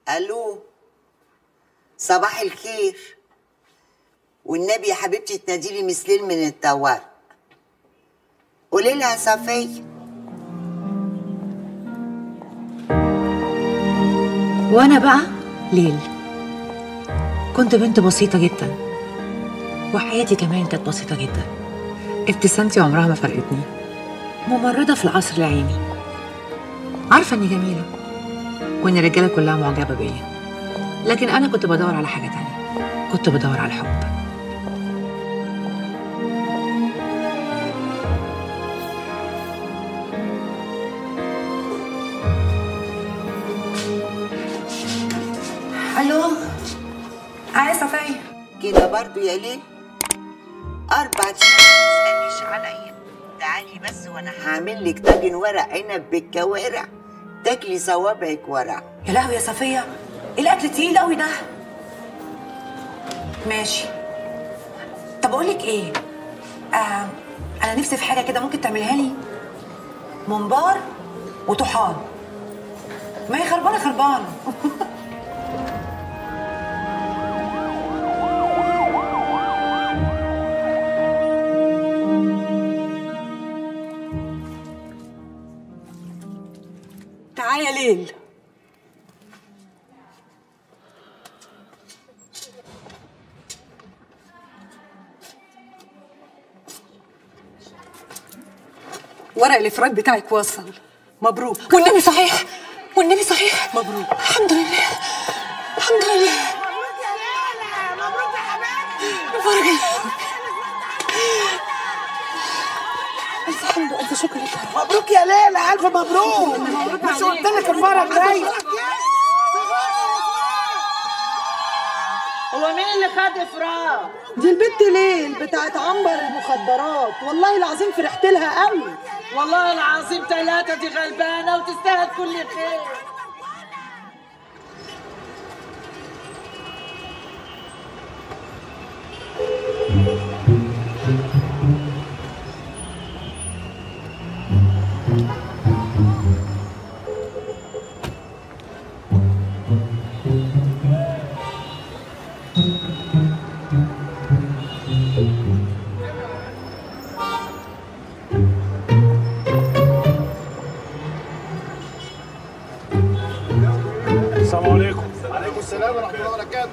الو، صباح الخير. والنبي يا حبيبتي تناديلي مثلين من الطوارئ. قولي لها صفيه. وانا بقى ليل كنت بنت بسيطه جدا، وحياتي كمان كانت بسيطه جدا. ابتسامتي عمرها ما فرقتني، ممرضه في القصر العيني. عارفه اني جميله وان الرجاله كلها معجبه بيا، لكن انا كنت بدور على حاجه تانية، كنت بدور على الحب. الو، عايزه صفيه كده برضو يا ليه؟ 4 أيام ما تسأليش عليا. تعالي بس وانا هعمل لك طاجن ورق عنب بالكوارع تاكلي صوابعك ورق. يا لهوي يا صفيه، ايه الاكل تقيل قوي ده؟ ماشي. طب اقول لك ايه، انا نفسي في حاجه كده، ممكن تعملها لي؟ ممبار وطحال. ما هي خربانه خربانه. تعالى يا ليل. ورق الافراج بتاعك وصل، مبروك. والنبي صحيح، والنبي صحيح، مبروك. الحمد لله، الحمد لله. مبروك يا ليلى، مبروك يا حبيبتي. مبروك. ألف حمد وألف شكر لك. مبروك يا ليلى، ألف مبروك. مش قلت لك المرة الجاية؟ هو مين اللي خد افراج؟ دي البت ليل بتاعت عنبر المخدرات، والله العظيم فرحت لها قوي. والله العظيم 3 دي غلبانه وتستاهل كل خير. السلام عليكم. وعليكم السلام ورحمة الله وبركاته.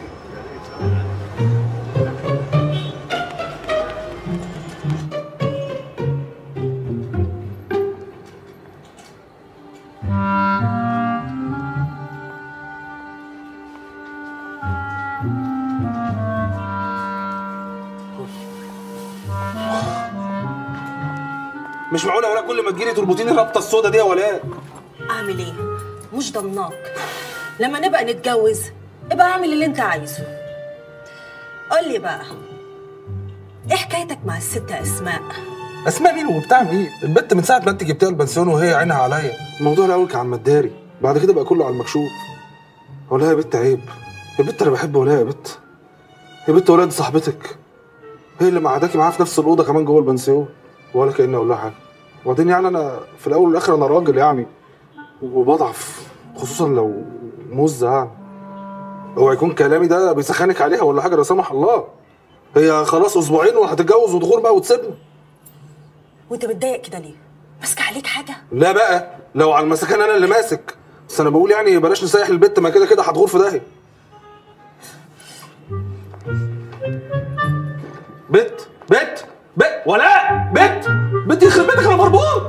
مش معقولة ولا كل ما تجيلي تربطيني الربطة السودا دي يا ولاء. أعمل إيه؟ مش ضمناك. لما نبقى نتجوز ابقى اعمل اللي أنت عايزه. قول لي بقى، إيه حكايتك مع الست أسماء؟ اسماء مين وبتاع مين؟ البت من ساعة ما انت جبتيها البنسيون وهي عينها عليا. الموضوع الأول كان على المداري، بعد كده بقى كله على المكشوف. ولا يا بت عيب. يا بت أنا بحب ولا يا بت. يا بت ولا دي صاحبتك. هي اللي معاداكي معاها في نفس الأوضة كمان جوه البنسيون. ولا كأني أقول لها حاجة. وبعدين يعني أنا في الأول والآخر أنا راجل يعني. وبضعف خصوصا لو مزة يعني. اوعى يكون كلامي ده بيسخنك عليها ولا حاجة لا سمح الله. هي خلاص أسبوعين وهتتجوز ودخول بقى وتسيبنا. وأنت متضايق كده ليه؟ ماسكة عليك حاجة؟ لا بقى، لو على المسكان أنا اللي ماسك. بس أنا بقول يعني بلاش نسيح البت، ما كده كده هتغور في داهية. بت ولا بت يخرب بيتك انا مربوط.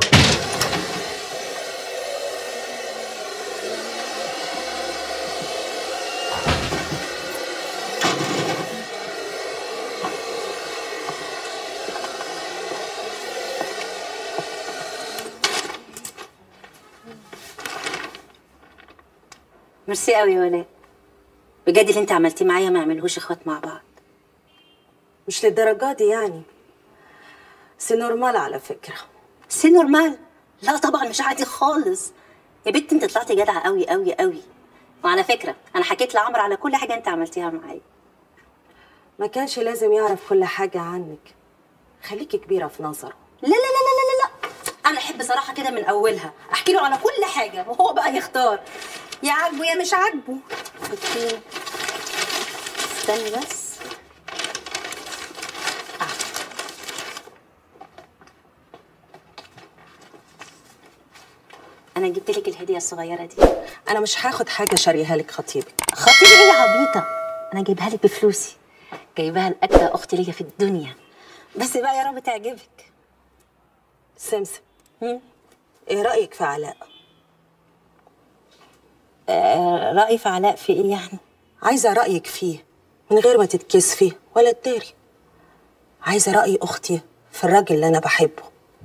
ميرسي قوي يا ولاء، بجد اللي انت عملتيه معايا ما يعملهوش اخوات مع بعض. مش للدرجة دي يعني، سي نورمال على فكرة. سي نورمال؟ لا طبعا مش عادي خالص يا بنت، انت طلعتي جدعة قوي قوي قوي. وعلى فكرة انا حكيت لعمرو على كل حاجة انت عملتيها معايا. ما كانش لازم يعرف كل حاجة عنك، خليكي كبيرة في نظره. لا لا لا لا لا لا، انا احب صراحة كده من اولها احكي له على كل حاجة وهو بقى يختار، يا عاجبه يا مش عاجبه. اوكي استني بس. انا جبت لك الهديه الصغيره دي. انا مش هاخد حاجه شاريها لك خطيبك. خطيبي ايه يا عبيطه؟ انا جايبها لك بفلوسي، جايبها لاجدع اختي ليا في الدنيا، بس بقى يا رب تعجبك. سمسم، ايه رايك في علاء؟ رايي في علاء في ايه يعني؟ عايزه رايك فيه من غير ما تتكسفي ولا تداري. عايزه راي اختي في الراجل اللي انا بحبه.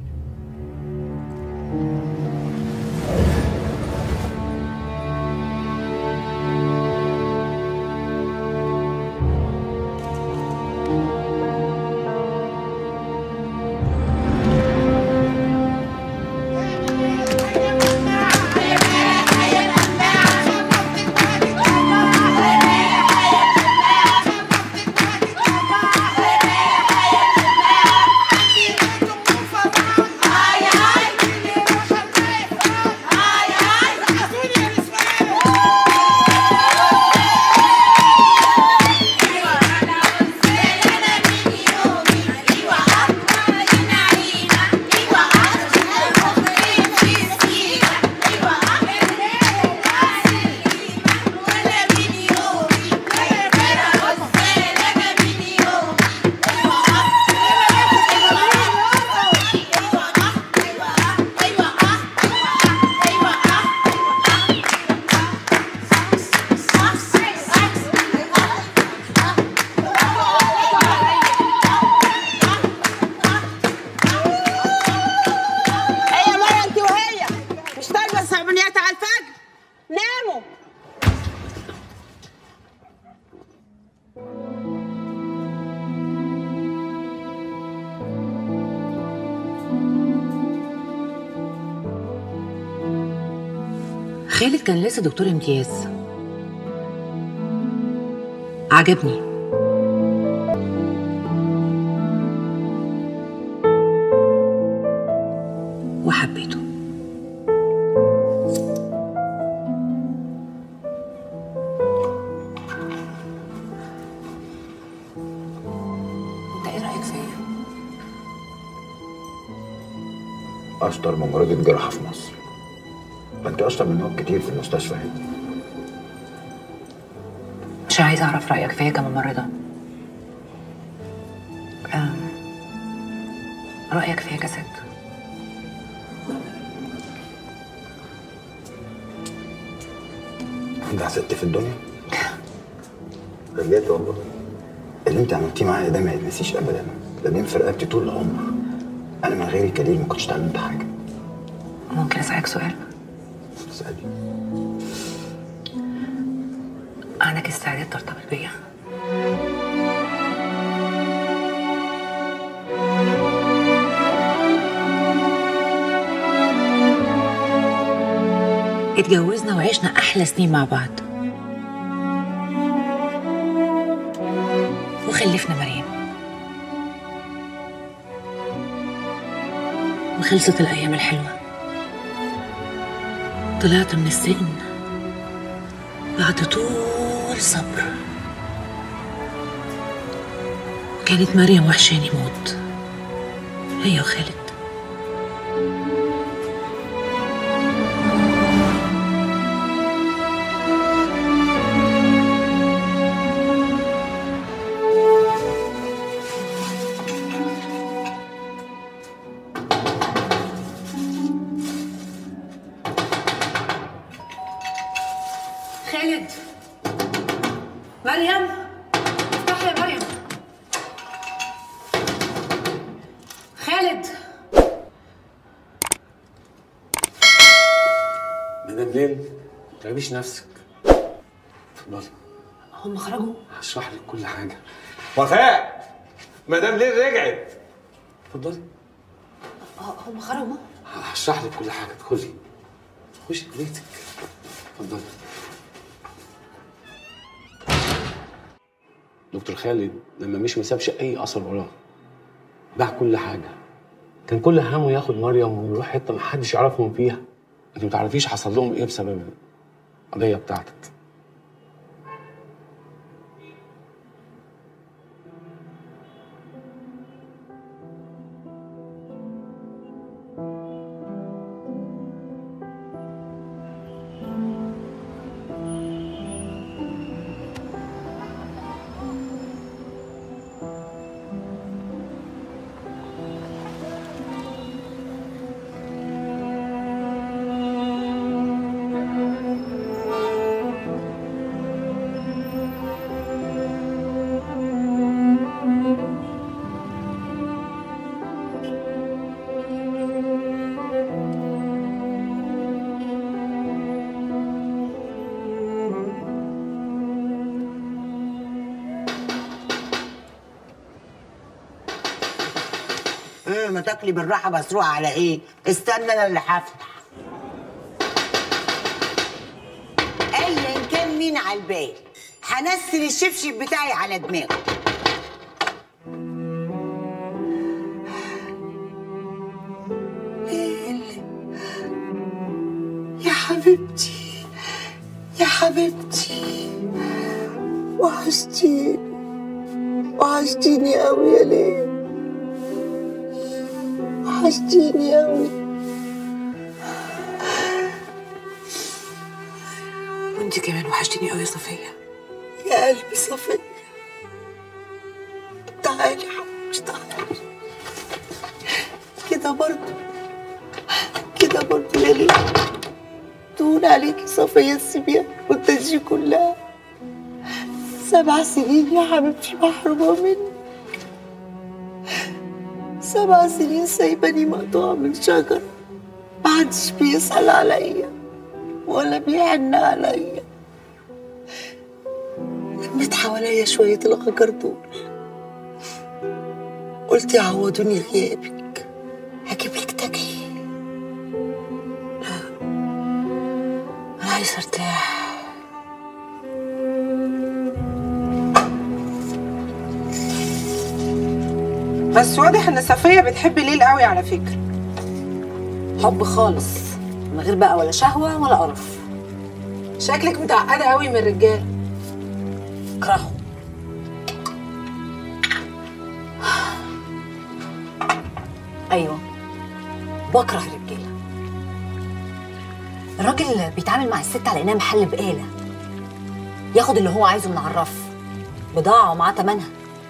خالد كان لسه دكتور امتياز، عجبني وحبيته. انت ايه رايك فيا؟ اشطر ممرضة جراحة في مصر. انت اشطر من نوع كتير في المستشفى هنا. مش عايزه اعرف رايك فيا كممرضه، رايك فيا كست. انت ست في الدنيا؟ بجد والله اللي انت عملتيه معايا ده ما يتنسيش ابدا، ده بينفع رقبتي طول العمر. انا من غيرك يا ليل ما كنتش اتعلمت حاجه. ممكن اسالك سؤال؟ اسالي. عندك استعداد ترتبط بيا؟ اتجوزنا وعشنا احلى سنين مع بعض وخلفنا مريم، وخلصت الايام الحلوه. طلعت من السجن بعد طول صبر، كانت مريم وحشاني موت، هي وخالد. خالد، مريم، افتحي يا مريم. خالد، مدام ليل ما تتعبيش نفسك. اتفضلي. هم خرجوا؟ هشرح لك كل حاجه. وفاء، مدام ليل رجعت. اتفضلي. هم خرجوا؟ هشرح لك كل حاجه. ادخلي، خشي بيتك. اتفضلي. دكتور خالد لما مشي ما سابش اي اثر وراه، باع كل حاجه. كان كل همه ياخد مريم ويروح حته محدش يعرفهم فيها. انت ما تعرفيش حصل لهم ايه بسبب القضيه بتاعتك. ما تاكلي بالراحه مسروقه على ايه؟ استنى انا اللي هفتح. ايا كان مين على البال هنزل الشبشب بتاعي على دماغه. يا حبيبتي يا حبيبتي، وحشتيني وحشتيني قوي يا ليل، وحشتيني قوي. وانت كمان وحشتيني قوي يا صفيه. يا قلبي صفيه، تعالي يا حبيبتي تعالي. كده برضه يا ليل تهون عليكي صفيه السبيع والتجي كلها. 7 سنين يا حبيبتي محرومه مني، 7 سنين سايباني مقطوعه من شجره، محدش بيسأل عليا ولا بيحن عليا. لميت حواليا شويه الغجر دول، قلت يعوضوني غيابك هجيب لك تاكي. لا انا عايزه ارتاح. بس واضح ان صفيه بتحب ليل قوي على فكره. حب خالص، من غير بقى ولا شهوه ولا قرف. شكلك متعقده قوي من الرجال. اكرهه. ايوه بكره الرجاله. الراجل بيتعامل مع الست على انها محل بقاله، ياخد اللي هو عايزه من على الرف، بضاعه ومعاه تمنها.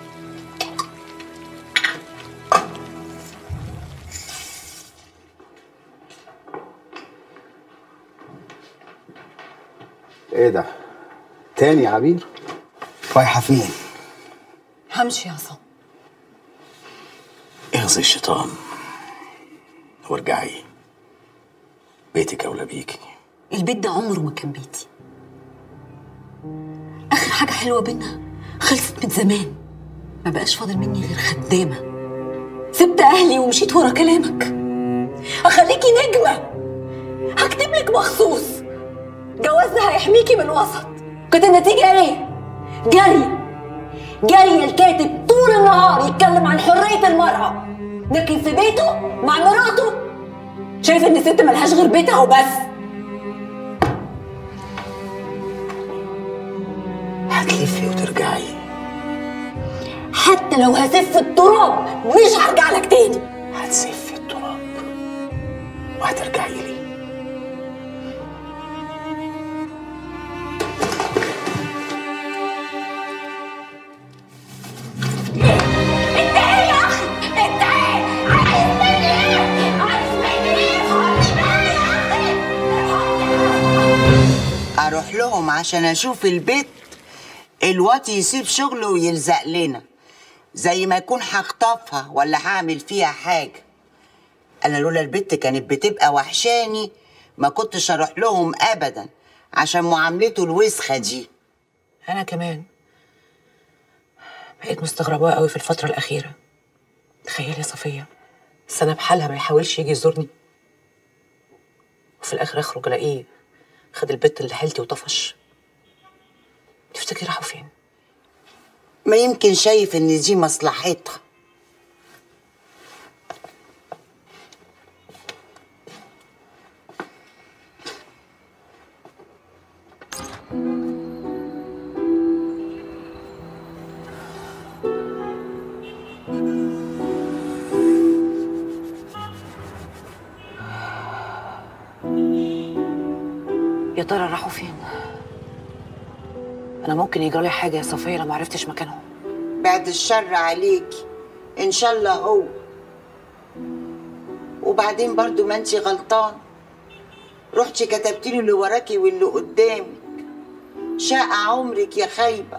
ايه ده؟ تاني يا عبير؟ رايحة فين؟ همشي يا عصام. اغزي الشيطان وارجعي، بيتك اولى بيكي. البيت ده عمره ما كان بيتي. اخر حاجه حلوه بينا خلصت من زمان، ما بقاش فاضل مني غير خدامه. سبت اهلي ومشيت ورا كلامك. اخليكي نجمه، هكتب لك مخصوص جوازنا هيحميكي من الوسط. كانت النتيجه ايه؟ جري الكاتب طول النهار يتكلم عن حريه المراه، لكن في بيته مع مراته شايف ان الست ملهاش غير بيتها وبس. هتلفي وترجعي، حتى لو هسف التراب مش هرجع لك تاني. هتسفي التراب وهترجعي لي. اروح لهم عشان اشوف البيت الوقت يسيب شغله ويلزق لنا، زي ما يكون هخطفها ولا هعمل فيها حاجه. انا لولا البت كانت بتبقى وحشاني ما كنتش اروح لهم ابدا عشان معاملته الوسخه دي. انا كمان بقيت مستغرباه قوي في الفتره الاخيره. تخيلي يا صفيه، السنه بحالها ما يحاولش يجي يزورني، وفي الاخر اخرج الاقيه خد البت اللي حيلتي وطفش. تفتكري راحوا فين؟ ما يمكن شايف ان دي مصلحتها. يا ترى راحوا فين؟ انا ممكن يجرالي حاجه يا صفيه لو ما عرفتش مكانهم. بعد الشر عليكي، ان شاء الله هو. وبعدين برضو ما انتي غلطان، رحتي كتبتي له اللي وراكي واللي قدامك. شاق عمرك يا خايبه.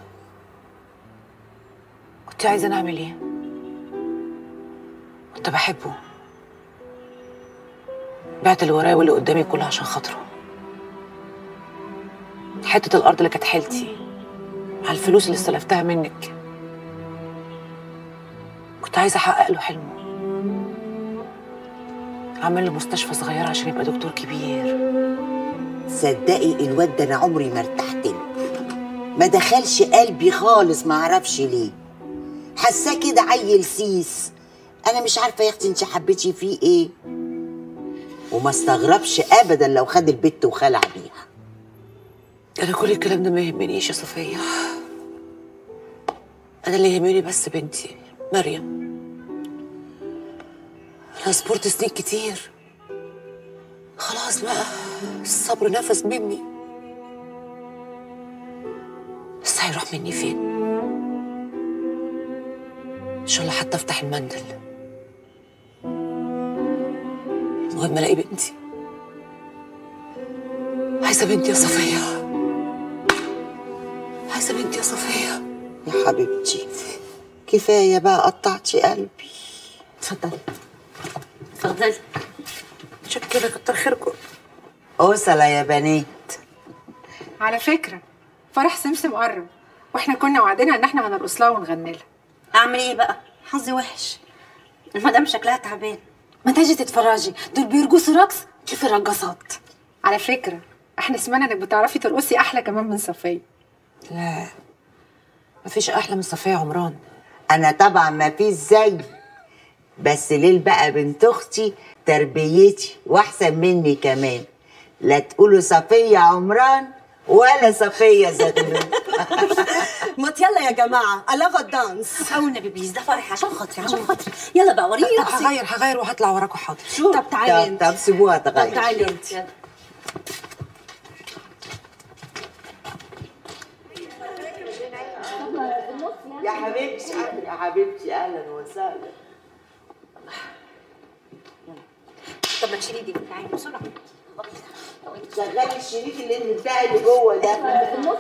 كنت عايزه نعمل ايه؟ كنت بحبه، بعت اللي ورايا واللي قدامي كله عشان خاطره. حته الارض اللي كانت حيلتي على الفلوس اللي استلفتها منك، كنت عايزه احقق له حلمه. عمل له مستشفى صغيره عشان يبقى دكتور كبير. تصدقي الواد ده انا عمري ما ارتحت له، ما دخلش قلبي خالص، ما اعرفش ليه. حاساه كده عيل سيس. انا مش عارفه يا اختي انت حبيتي فيه ايه، وما استغربش ابدا لو خد البت وخلع بيها. انا كل الكلام ده ما يهمنيش يا صفيه. انا اللي يهمني بس بنتي مريم. انا صبرت سنين كتير، خلاص بقى الصبر نفس مني، بس هيروح مني فين؟ ان شاء الله حتى افتح المندل، المهم الاقي بنتي. عايزه بنتي يا صفيه، عايزه بنتي يا صفيه. يا حبيبتي كفايه بقى، قطعتي قلبي. اتفضلي اتفضلي. شكرا، كتر خيركم. اوصله يا بنات. على فكرة فرح سمسم قرب، واحنا كنا وعدنا ان احنا هنرقص لها ونغني لها. اعمل ايه بقى؟ حظي وحش، المدام شكلها تعبان. ما تجي تتفرجي، دول بيرقصوا رقص شوفي الرقصات. على فكرة احنا سمعنا انك بتعرفي ترقصي احلى كمان من صفية. لا مفيش احلى من صفية عمران. انا طبعا ما فيش زي، بس ليل بقى بنت اختي تربيتي واحسن مني كمان. لا تقولوا صفية عمران ولا صفية زغلول. ما يلا يا جماعه الاغا الدانس. او النبي بليز، ده فرح عشان خاطري عشان خاطري. يلا بقى وريني رقصي. هغير وهطلع وراكوا. حاضر. طب تعالي انت. طب سيبوها تغير. طب تعالي انت. يا حبيبتي يا حبيبتي اهلا وسهلا. طب ما تشيلي دي، تعالي بسرعه. شغلي الشريك اللي بتاعي اللي جوه ده.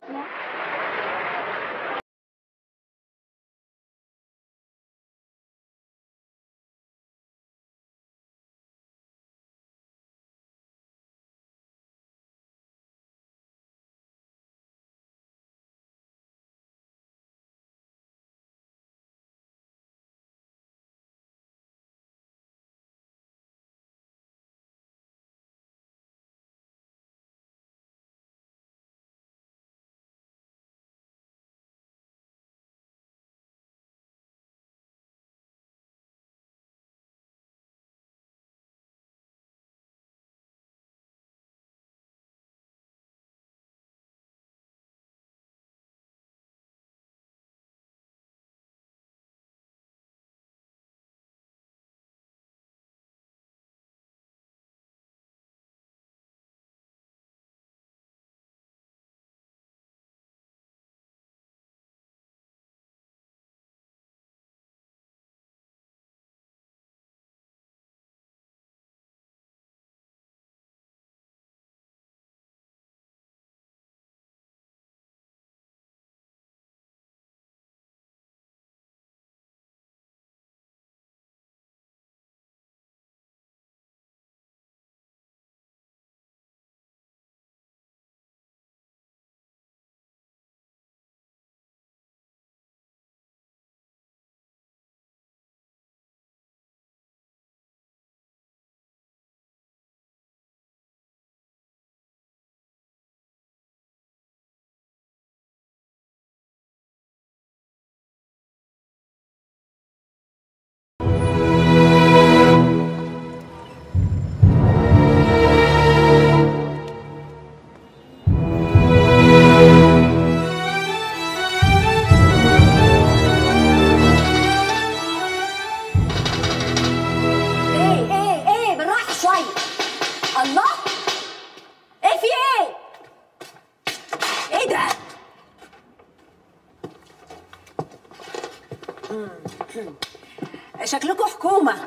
شكلكم حكومة.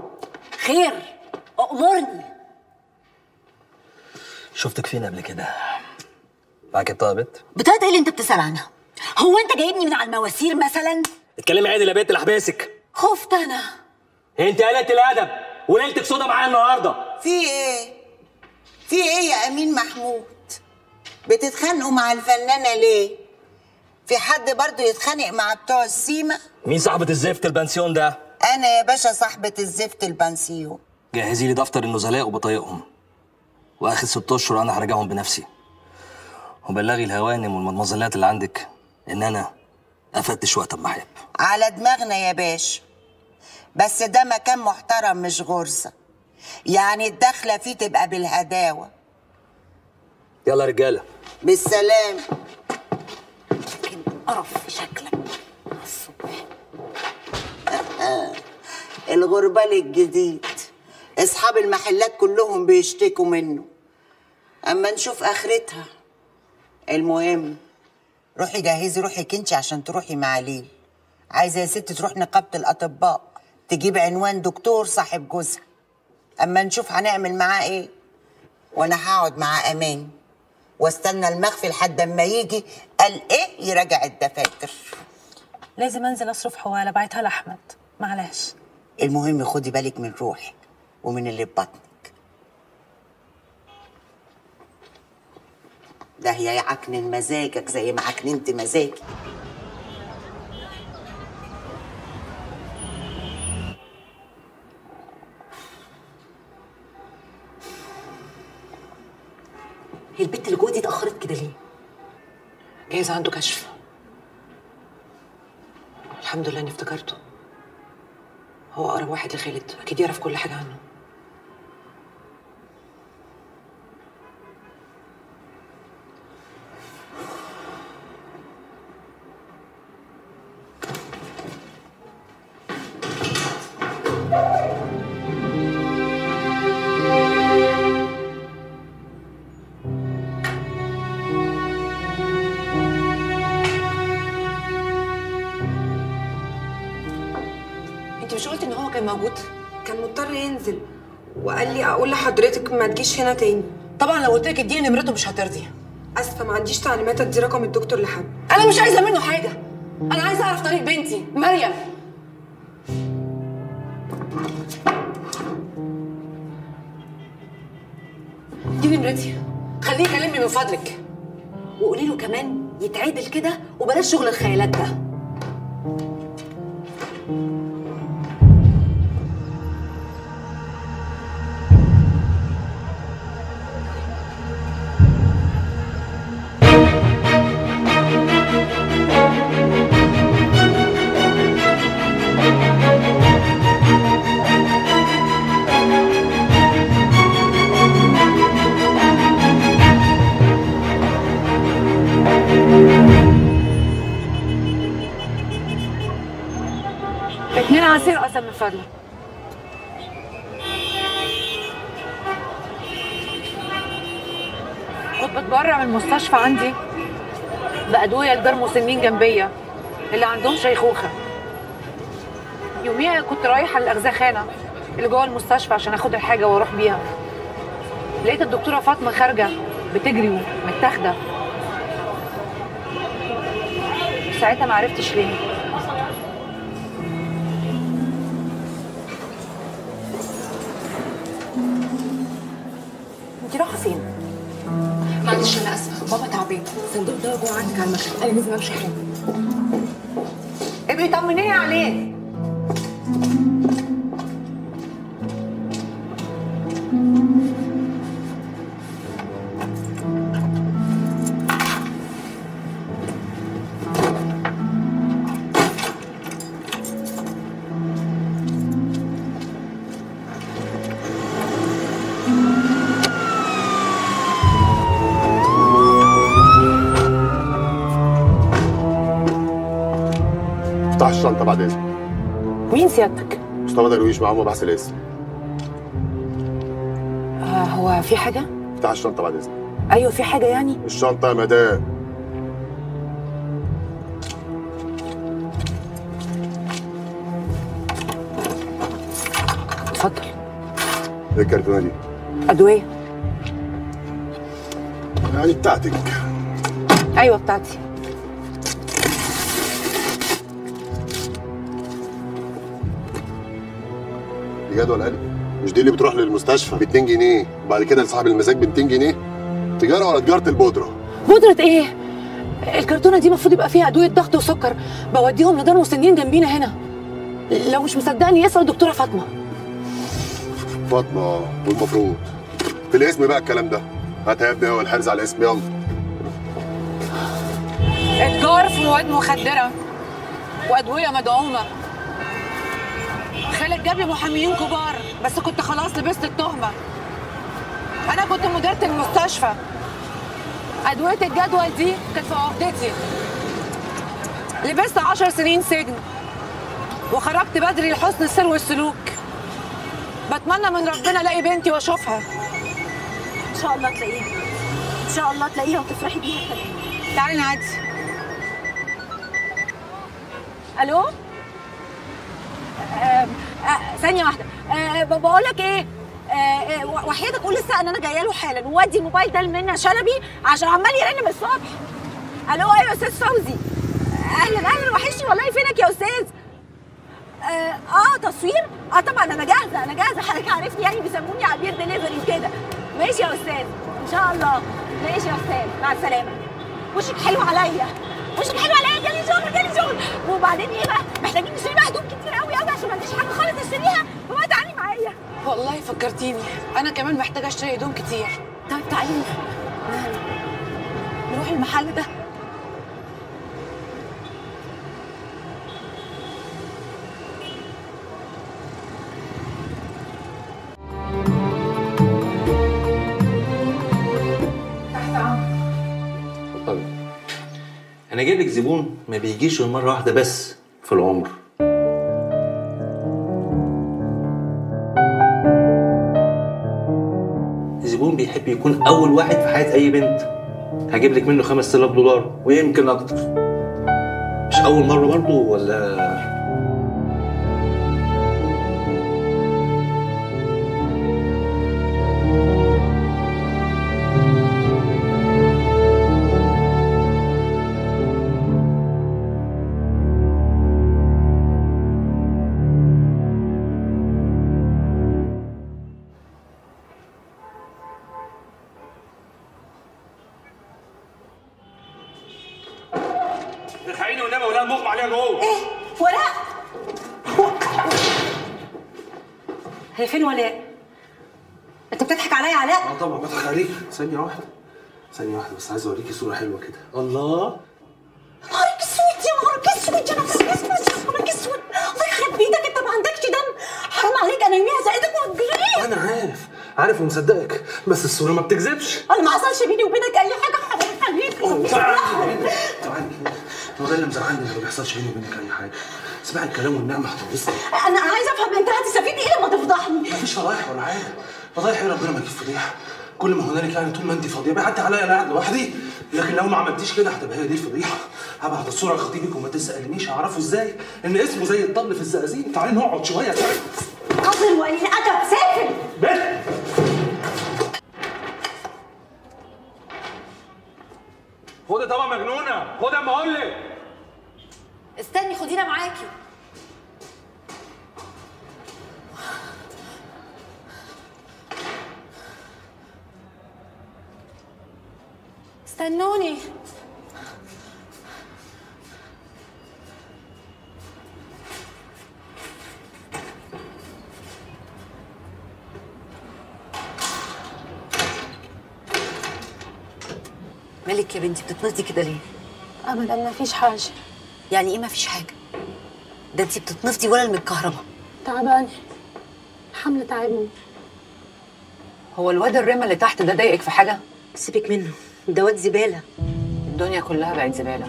خير، أأمرني. شفتك فين قبل كده؟ معاك بطاقة بت؟ بطاقة ايه اللي انت بتسأل عنها؟ هو انت جايبني من على المواسير مثلا؟ اتكلمي عادي يا بنت اللي حباسك. خفت انا. انت قلة الأدب وليلتك سودا معايا النهارده. في ايه؟ في ايه يا أمين محمود؟ بتتخانقوا مع الفنانة ليه؟ في حد برضو يتخانق مع بتوع السيما؟ مين صاحبة الزفت البنسيون ده؟ أنا يا باشا صاحبة الزفت البنسيون. جهزي لي دفتر النزلاء وبطايقهم، واخر 6 اشهر انا هراجعهم بنفسي. وبلغي الهوانم والمدمزلات اللي عندك ان انا افتش وقت ما احب. على دماغنا يا باشا، بس ده مكان محترم مش غرزه، يعني الدخله فيه تبقى بالهداوه. يلا رجاله بالسلام. لكن قرف في شكلك الصبح. الغربال الجديد، اصحاب المحلات كلهم بيشتكوا منه، اما نشوف اخرتها. المهم روحي جهزي روحي كنتي عشان تروحي مع ليل. عايزه يا ست تروح نقابه الاطباء تجيب عنوان دكتور صاحب جوزها، اما نشوف هنعمل معاه ايه. وانا هقعد مع امان واستنى المخفي لحد اما يجي قال ايه يراجع الدفاتر. لازم انزل اصرف حواله بعتها لاحمد، معلش. المهم خدي بالك من روحك ومن اللي في بطنك. ده هي يعكنن مزاجك زي ما عكننت مزاجي. هي البت اللي جوه دي اتاخرت كده ليه؟ جايز عنده كشف. الحمد لله اني افتكرته. هو اقرب واحد لخالد، اكيد يعرف كل حاجه عنه. مش قلت ان هو كان موجود؟ كان مضطر ينزل وقال لي اقول لحضرتك ما تجيش هنا تاني. طبعا لو قلت لك اديني نمرته مش هترضي. اسفه ما عنديش تعليمات ادي رقم الدكتور لحد. انا مش عايزه منه حاجه، انا عايزه اعرف طريق بنتي مريم. دي نمرتي، خليه يكلمني من فضلك. وقولي له كمان يتعدل كده وبلاش شغل الخيالات ده. اتنين عصير قسم من فضلك. كنت بتبرع من المستشفى عندي بأدوية لدار مسنين جنبية اللي عندهم شيخوخة. يوميها كنت رايحة للأغزخانة اللي جوه المستشفى عشان اخد الحاجة واروح بيها. لقيت الدكتورة فاطمة خارجة بتجري ومتاخدة. ساعتها ما عرفتش ليه. انت رايحه فين؟ معلش انا اسفه، بابا تعبان. صندوق ده جوه عندك على المكتب، انا لازم امشي حالا. ابقي طمنيني عليه. افتح الشنطه بعد اذنك. مين سيادتك؟ مصطفى درويش معاه مباحث الاسم. هو في حاجه؟ افتح الشنطه بعد اذنك. ايوه في حاجه يعني؟ الشنطه يا مدام. اتفضل. ايه الكرتونه دي؟ ادويه. يعني بتاعتك؟ ايوه بتاعتي. دي جدول قلب، مش دي اللي بتروح للمستشفى ب 2 جنيه وبعد كده لصاحب المزاج ب 200 جنيه؟ تجاره ولا تجاره البودره؟ بودره ايه؟ الكرتونه دي المفروض يبقى فيها ادويه ضغط وسكر، بوديهم لدار مسنين جنبينا هنا. لو مش مصدقني يسأل الدكتوره فاطمه. فاطمه والمفروض في الاسم بقى الكلام ده. هات يا ابني هو الحرز على الاسم يلا. اتجار في مواد مخدره وادويه مدعومه. خالد جاب لي محاميين كبار بس كنت خلاص لبست التهمه. انا كنت مديره المستشفى. ادويه الجدول دي كانت في عقدتي. لبست 10 سنين سجن وخرجت بدري لحسن السير والسلوك. بتمنى من ربنا الاقي بنتي واشوفها. ان شاء الله تلاقيها، ان شاء الله تلاقيها وتفرحي بيها كمان. تعالي نعدي. الو. ثانيه واحده. بقول لك ايه، وحياتك قول لسه ان انا جايه له حالا، وودي الموبايل ده لمنى شلبي عشان عمال يرن من الصبح. الو. ايوه يا استاذ فوزي. اهلا اهلا، وحشني والله. فينك يا استاذ؟ تصوير؟ طبعا انا جاهزه، انا جاهزه. حضرتك عارفني يعني بيسموني عبير دليفري وكده. ماشي يا استاذ ان شاء الله. ماشي يا استاذ، مع السلامه. وشك حلو عليا، وشك حلو عليا. جالي شغل جالي شغل. وبعدين ايه بقى؟ محتاجين نشتري بقى هدوم كتير قوي قوي عشان ما عنديش حاجه خالص اشتريها. فبقى تعالي معايا. والله فكرتيني، انا كمان محتاجه اشتري هدوم كتير. طيب تعالي نروح المحل ده. انا جايب لك زبون ما بيجيش غير مره واحده بس في العمر. زبون بيحب يكون اول واحد في حياه اي بنت. هجيب لك منه $5000 ويمكن اكتر. مش اول مره برضه ولا؟ الحقيني والنبي ولا المغمى عليها جوه. ايه؟ ولاء؟ هي فين ولاء؟ انت بتضحك عليا يا علاء؟ طبعا بضحك عليك. ثانية واحدة ثانية واحدة بس عايز اوريكي صورة حلوة كده. الله، نهارك اسود يا نهارك اسود يا نهارك اسود يا نهارك اسود. الله يخرب بيتك، انت ما عندكش دم. حرام عليك، انا يوميها زقتك وهتجريك. انا عارف ومصدقك بس الصورة ما بتكذبش. انا ما حصلش بيني وبينك اي حاجة. حرام عليك. تعالي هو ده اللي مزعلني، ان ما بيحصلش بيني وبينك اي حاجة. اسمعي الكلام والنعمة هتورثني. انا عايزه افهم انت هتستفيد ايه لما تفضحني؟ مفيش فضايح ولا حاجة. فضايح ايه؟ ربنا ما يجيب فضيحة. كل ما هنالك يعني طول ما انت فاضيه بيعدي عليا انا قاعد لوحدي، لكن لو ما عملتيش كده هتبقى هي دي الفضيحه. هبعت الصوره لخطيبك وما تسالنيش هعرفه ازاي ان اسمه زي الطبل في الزقازيق. تعالي نقعد شويه. تعالي. قاتل وقليل ادب، سافل. بس خدي طبعا مجنونه، خدي اما اقول لك. استني خدينا معاكي. استنوني. مالك يا بنتي بتتنطي كده ليه؟ ابدا ما فيش حاجه. يعني ايه ما فيش حاجه؟ ده انتي بتتنفضي ولا المتكهربه؟ تعبانه، حمل تعبني. هو الواد الرمى اللي تحت ده ضايقك في حاجه؟ سيبك منه، ده واد زباله. الدنيا كلها بقت زباله.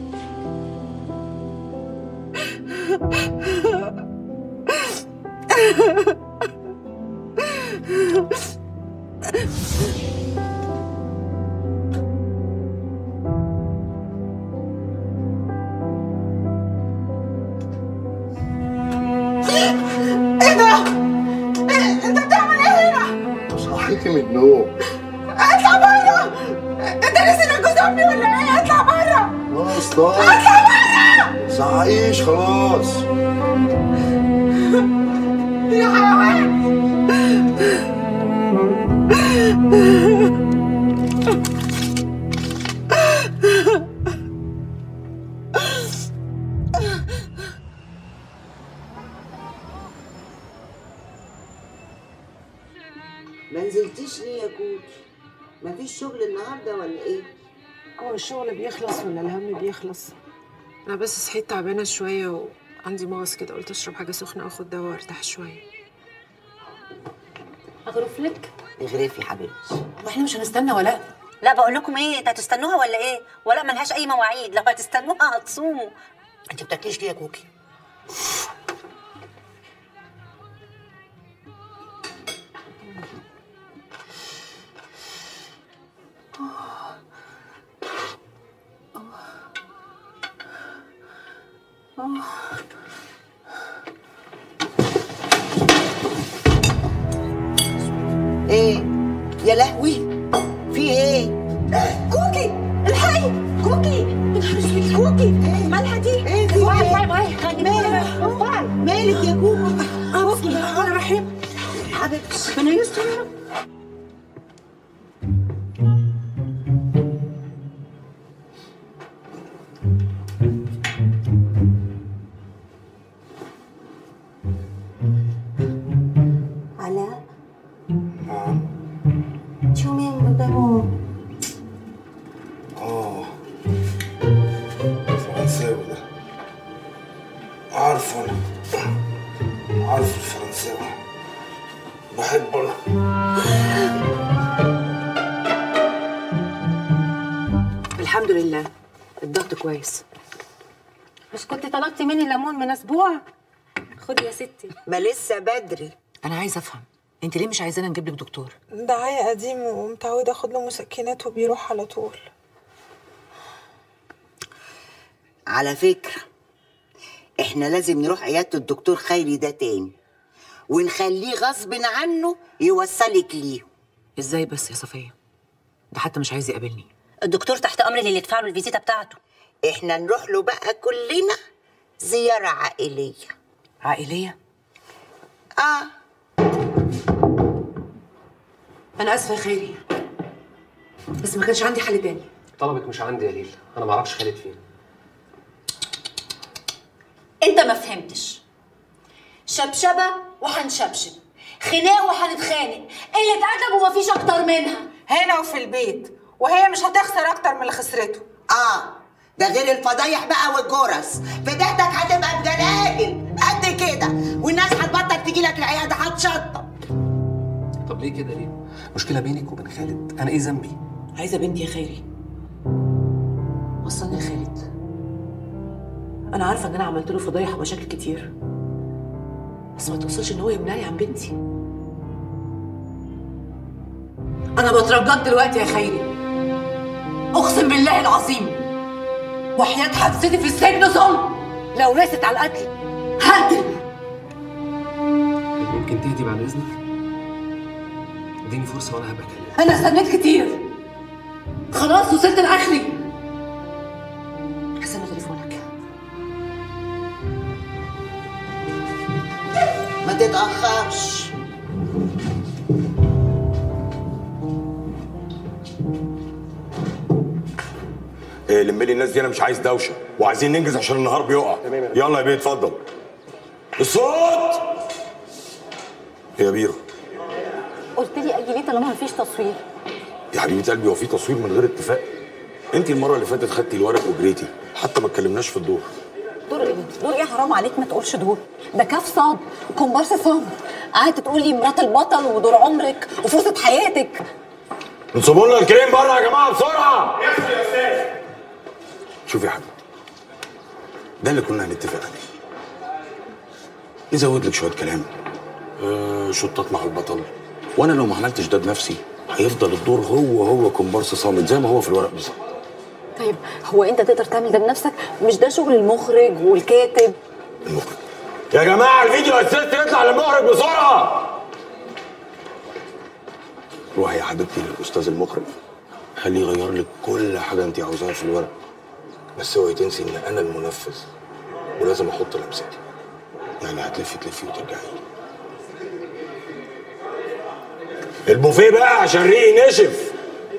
ايه ده؟ انت بتعمل ايه هنا؟ صحيتي من النوم. اطلع بره! انت نسيت جوز امي ولا ايه؟ اطلع بره! خلاص طيب. اطلع بره! صحيش خلاص. يا حيوان! ما نزلتيش ليه يا كوكي؟ مفيش شغل النهارده ولا ايه؟ هو الشغل بيخلص ولا الهم بيخلص؟ انا بس صحيت تعبانه شويه وعندي مغص كده، قلت اشرب حاجه سخنه واخد دواء وارتاح شويه. اغرف لك؟ اغرفي حبيبتي. واحنا مش هنستنى ولاء؟ لا بقول لكم ايه، انتوا هتستنوها ولا ايه؟ ولا ملهاش اي مواعيد، لو هتستنوها هتصوموا. انت بتاكليش ليه يا كوكي؟ ايه يا لهوي، في ايه؟ كوكي الحقي، كوكي كوكي مالها دي؟ ايه في ايه؟ مالك يا كوكي؟ بسم الله الرحمن الرحيم. حبيبتي ربنا يستر يا رب. علاء شو مين بابا؟ فرنساوي ده عارفه، انا عارف الفرنساوي، بحبه انا. الحمد لله الضغط كويس. مش كنت طلبتي مني ليمون من اسبوع؟ خدي يا ستي. ما لسه بدري. انا عايزه افهم انت ليه مش عايزانا نجيب لك دكتور؟ ده عيا قديم ومتعودة اخد له مسكنات وبيروح على طول. على فكرة احنا لازم نروح عيادة الدكتور خيري ده تاني ونخليه غصب عنه يوصلك ليه. ازاي بس يا صفية؟ ده حتى مش عايز يقابلني. الدكتور تحت امر اللي يدفع له الفيزيتا بتاعته. احنا نروح له بقى كلنا زيارة عائلية. عائلية؟ انا اسفه يا خيري، بس ما كانش عندي حل تاني. طلبك مش عندي يا ليلى، انا ما اعرفش خالد فين. انت ما فهمتش. شبشبه وهنشبشب، خناق وهنتخانق، قله ادب ومفيش اكتر منها. هنا وفي البيت، وهي مش هتخسر اكتر من اللي خسرته. ده غير الفضايح بقى والجرس. فديتك هتبقى بجلاجل قد كده، والناس هتبطل تجي لك العياده هتشطب. طب ليه كده ليه؟ مشكله بينك وبين خالد، انا ايه ذنبي؟ عايزه بنتي يا خيري. وصلني لخالد. انا عارفه ان انا عملت له فضايح ومشاكل كتير، بس ما توصلش ان هو يمنعني عن بنتي. انا بترجاك دلوقتي يا خيري، اقسم بالله العظيم وحياة حبستي في السجن ظلم. لو رست على القتل هقتل. ممكن تهدي بعد اذنك؟ اديني فرصه وانا هبقى اكلمك. انا استنيت كتير، خلاص وصلت لاخري. هستنى تليفونك. ما تتاخرش. لملي الناس دي، انا مش عايز دوشه وعايزين ننجز عشان النهار بيقع. يلا يا بيه اتفضل. الصوت يا بيرو. قلت لي اجي ليه طالما مفيش تصوير؟ يا حبيبه قلبي، هو في تصوير من غير اتفاق؟ انت المره اللي فاتت خدتي الورق وجريتي، حتى ما اتكلمناش في الدور. دور ايه؟ دور ايه؟ حرام عليك ما تقولش دور، ده كاف صاد كومبارس صاد. قعدت تقول لي مرات البطل ودور عمرك وفرصه حياتك. انصبوا لنا الكريم بره يا جماعه بسرعه. يا استاذ. شوفي يا حبيبتي، ده اللي كنا هنتفق عليه. نزود لك شويه كلام، شطات مع البطل، وانا لو ما عملتش ده بنفسي هيفضل الدور هو كومبارس صامت زي ما هو في الورق بالظبط. طيب هو انت تقدر تعمل ده بنفسك؟ مش ده شغل المخرج والكاتب؟ المخرج يا جماعه، الفيديو اسيست يطلع للمخرج بسرعه. روحي يا حبيبتي للاستاذ المخرج، خليه يغير لك كل حاجه انت عاوزاها في الورق، بس اوعي تنسي ان انا المنفذ ولازم احط لمستي. يعني هتلفي وترجعي. البوفيه بقى عشان ريقي نشف.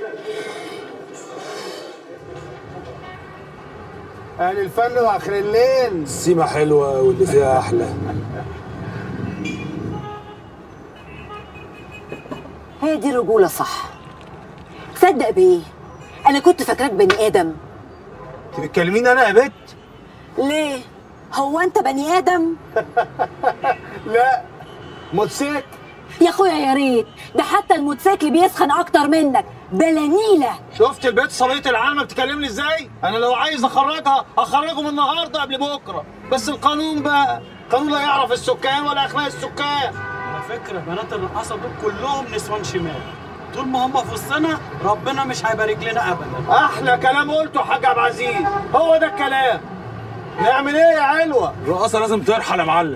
اهل الفن واخر الليل. السيمه حلوه واللي فيها احلى. هي دي الرجوله صح. تصدق بايه؟ انا كنت فاكراك بني ادم. انت بتكلميني انا يا بت؟ ليه؟ هو انت بني ادم؟ لا، موتوسيكل. يا اخويا يا ريت، ده حتى الموتوسيكل بيسخن اكتر منك، بلانيله. شفت البت صبيه العالمه بتكلمني ازاي؟ انا لو عايز اخرجها اخرجه من النهارده قبل بكره، بس القانون بقى، القانون لا يعرف السكان ولا اخلاق السكان. على فكره بنات الرقاصه دول كلهم نسوان شمال، طول ما هم في وسطنا ربنا مش هيبارك لنا ابدا. احلى كلام قلته يا حاج عبد العزيز، هو ده الكلام. نعمل ايه يا علوه؟ الرقاصه لازم ترحل يا معلم.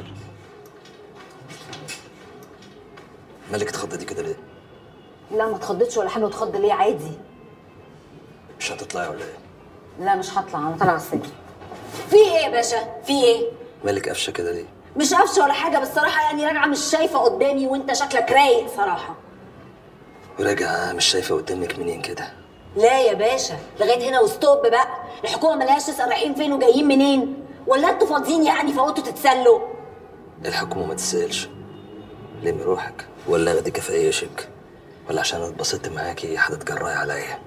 مالك اتخضيتي كده ليه؟ لا ما اتخضيتش ولا حاجه، اتخض ليه عادي. مش هتطلعي ولا ايه؟ لا مش هطلع، انا طالعه السجن. في ايه يا باشا؟ في ايه؟ مالك قفشه كده ليه؟ مش قفشه ولا حاجه، بس صراحه يعني راجعه مش شايفه قدامي، وانت شكلك رايق صراحه. وراجعه مش شايفه قدامك منين كده؟ لا يا باشا، لغايه هنا وستوب بقى. الحكومه ملهاش تسال رايحين فين وجايين منين، ولا انتوا فاضيين يعني فقلتوا تتسلوا؟ الحكومه ما تسالش. لمي روحك، ولا اخدك في اي شك، ولا عشان اتبسطت معاكي هتتجرأي عليا؟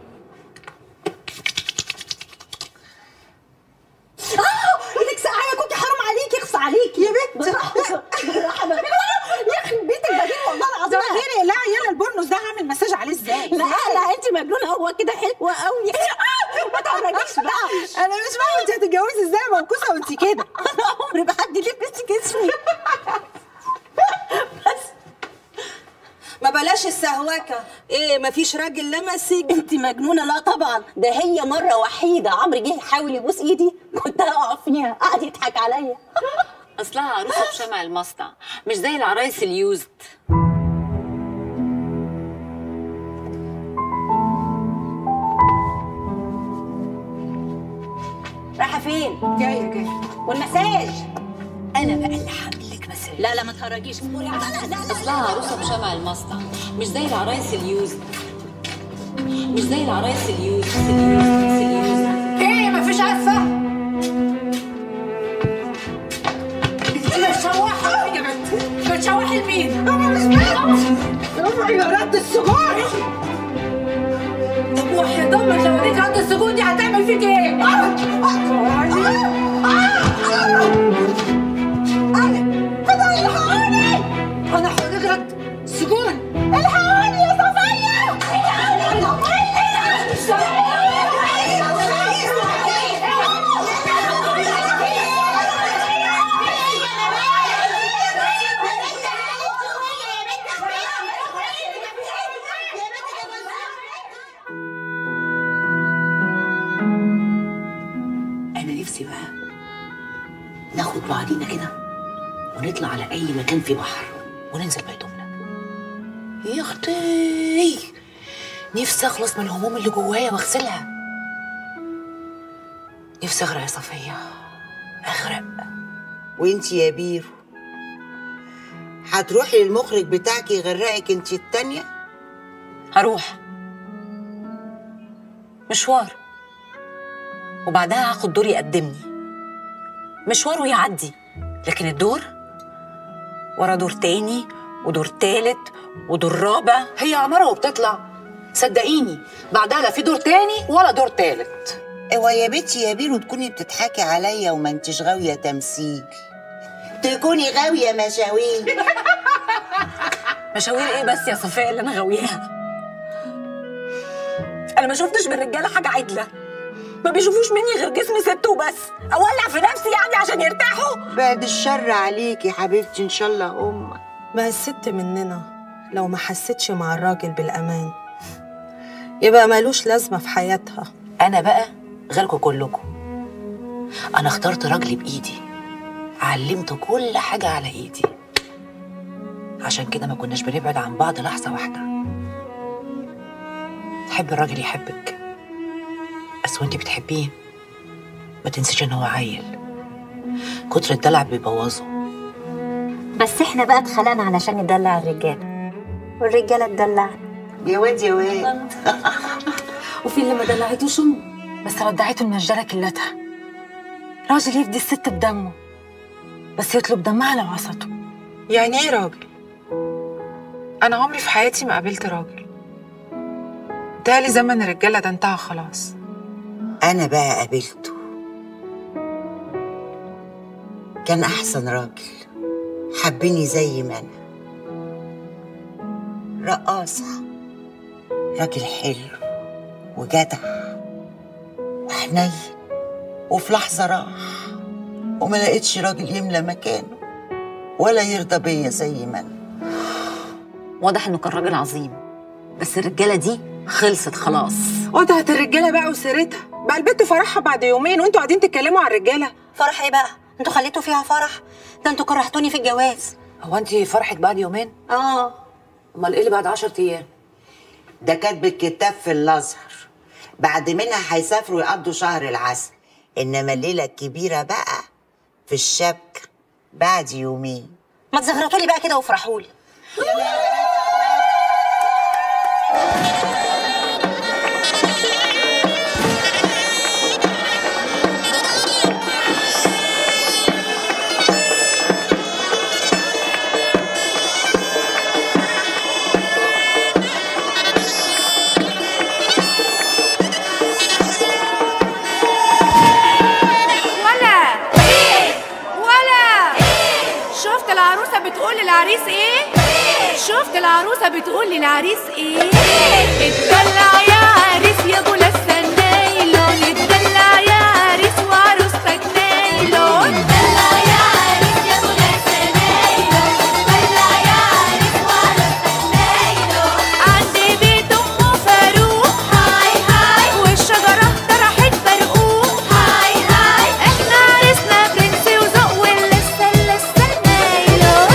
ايدك ساقعه، كنت حرام عليكي، اخص عليكي يا بنت. بالراحه يخرب بيتك بدين والله العظيم. غيري لا يلا البورنوس ده هعمل مساج عليه ازاي؟ لا انت مجنونه، هو كده حلوه قوي. ما تعرجيش بقى. انا مش فاهمه انت هتتجوزي ازاي موكوسه وانت كده؟ انا عمري ما حد لبس جسمي. بس ما بلاش السهوكه. ايه مفيش راجل لمسك؟ انت مجنونه. لا طبعا، ده هي مره وحيده عمرو جه يحاول يبوس ايدي كنت هقع فيها، قعد يضحك عليا. اصلها عروسه بشمع المصنع، مش زي العرايس اليوزد. رايحه فين؟ جايه. والمساج انا بقى اللي هعمل لك مساج. لا ما تخرجيش. اصلها عروسه بشمع المصنع، مش زي العرايس اليوزد. مش زي العرايس اليوزد. ايه مفيش عفه؟ بتشوحي يا بنت، بتشوحي لمين؟ انا مش فاهمه. يا رد السجون. طب وحياة امك لو اديك رد السجون دي هتعمل فيك ايه؟ الحقوني! انا هوريك رد السجون. الحقوني يا صفيه! انا نفسي بقى ناخد بعضينا كده ونطلع على اي مكان فيه بحر وننزل بهدومنا. يا اختي نفسي اخلص من الهموم اللي جوايا واغسلها. نفسي اغرق يا صفيه، اغرق. وانتي يا بيرو هتروحي للمخرج بتاعك يغرقك انتي التانية؟ هروح مشوار، وبعدها هاخد دور يقدمني. مشوار ويعدي، لكن الدور ورا دور تاني ودور تالت ودور رابع. هي عمارة وبتطلع، صدقيني بعدها لا في دور تاني ولا دور تالت. اوعى يا بنتي يا بيرو تكوني بتضحكي عليا وما انتش غاوية تمثيل، تكوني غاوية مشاوير. مشاوير ايه بس يا صفية اللي انا غاوياها؟ انا ما شفتش بالرجاله حاجه عدله، ما بيشوفوش مني غير جسم ست وبس. اولع في نفسي يعني عشان يرتاحوا؟ بعد الشر عليكي يا حبيبتي، ان شاء الله امك. ما الست مننا لو ما حستش مع الراجل بالامان يبقى مالوش لازمه في حياتها. انا بقى غيركم كلكم، انا اخترت راجلي بايدي، علمته كل حاجه على ايدي، عشان كده ما كناش بنبعد عن بعض لحظه واحده. تحب الراجل يحبك، بس وانتي بتحبيه ما تنسيش ان هو عيل، كتر الدلع بيبوظه. بس احنا بقى اتخلقنا علشان ندلع الرجاله، والرجاله تدلعنا. يا واد يا واد. وفي اللي ما دلعتوش بس ردعته المنجله كلتها. راجل يفدي الست بدمه بس يطلب دمها لو عصته. يعني ايه راجل؟ انا عمري في حياتي ما قابلت راجل. تالي زمن الرجاله ده انتهى خلاص. انا بقى قابلته، كان احسن راجل، حبني زي ما انا، رقاصة، راجل حلو وجدع وحنين، وفي لحظة راح وما لقيتش راجل يملى مكانه ولا يرضى بيا زي ما انا. واضح انه كان راجل عظيم، بس الرجاله دي خلصت خلاص. قطعت الرجاله بقى وسيرتها بقى، البت فرحها بعد يومين وانتوا قاعدين تتكلموا على الرجاله. فرح ايه بقى؟ انتوا خليتوا فيها فرح؟ ده انتوا كرهتوني في الجواز. هو انت فرحك بعد يومين؟ اه. امال ايه اللي بعد 10 ايام؟ ده كاتب الكتاب في الازهر، بعد منها هيسافروا يقضوا شهر العسل، انما الليله الكبيره بقى في الشبكه بعد يومين. ما تزغرطوا لي بقى كده وافرحوا لي. بتقول للعريس ايه؟ شفت العروسه بتقول للعريس ايه؟ اتدلع يا عريس يا ابو لسه نايلون، اتدلع يا عريس وعروستك نايلون، اتدلع يا عريس يا ابو لسه نايلون، اتدلع يا عريس وعروستك نايلون. عند بيت ام فاروق هاي هاي، والشجره طرحت برقوق هاي هاي، احنا عريسنا برنسي وذوق ولسه نايلون.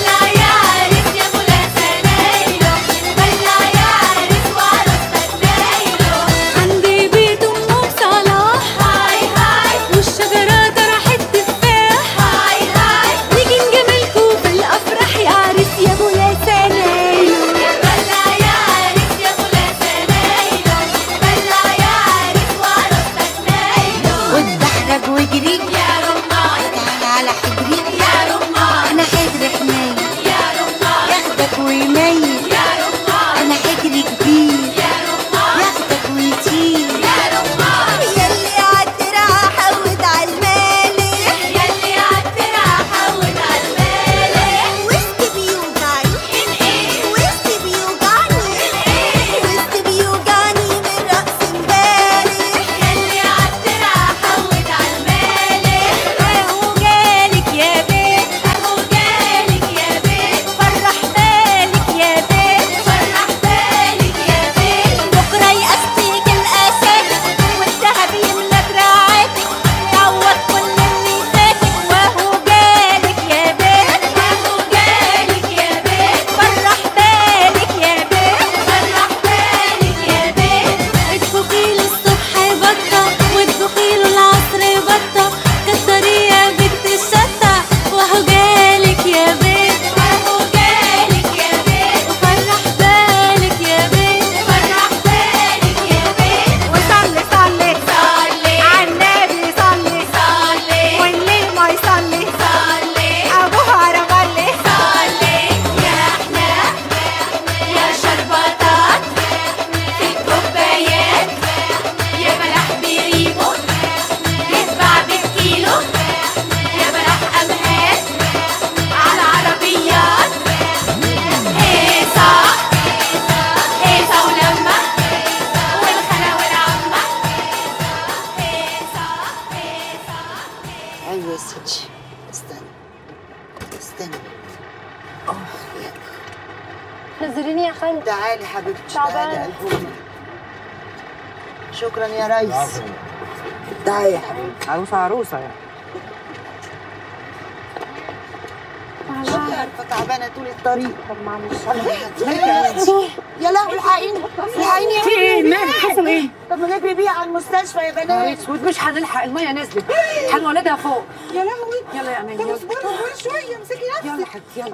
نزليني يا خالد. تعالي حبيبتي تعالي قلبومة. شكرا يا ريس. تعالي يا حبيبتي. عروسة يعني. عارفة تعبانة طول الطريق. طب معلش يا لهوي الحقيني الحقيني يا في ايه؟ مالك حصل ايه؟ طب ما نجري بيها على المستشفى يا بنات. نهار اسود مش هنلحق، المية نزلت، هنولدها فوق. يا لهوي يلا يا امان طب يلا. اصبري شوية امسكي نفسك. يلا حبيبتي يلا.